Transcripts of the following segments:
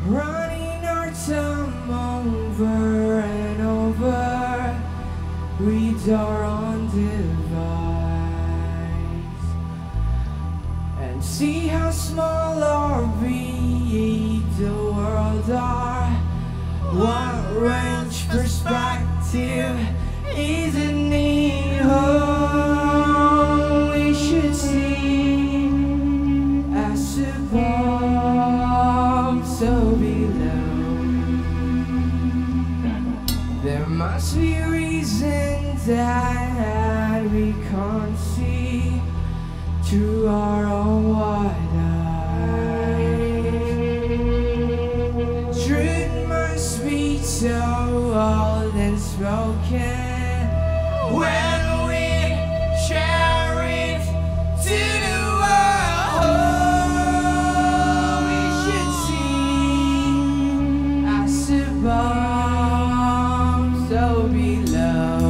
running our time over and over with our own device, and see how small or big the world are. One range perspective isn't it all we should see as above, so below. There must be reasons that we can't see through our own wide eyes. Truth must be so old and spoken when we share it to the world. We should see as above, so below.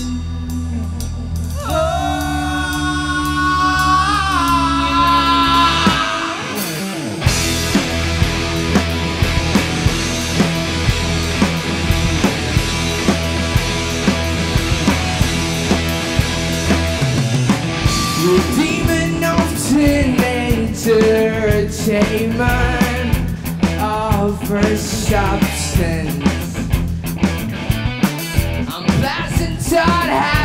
The demon often entertainment offers substance. Unpleasant thought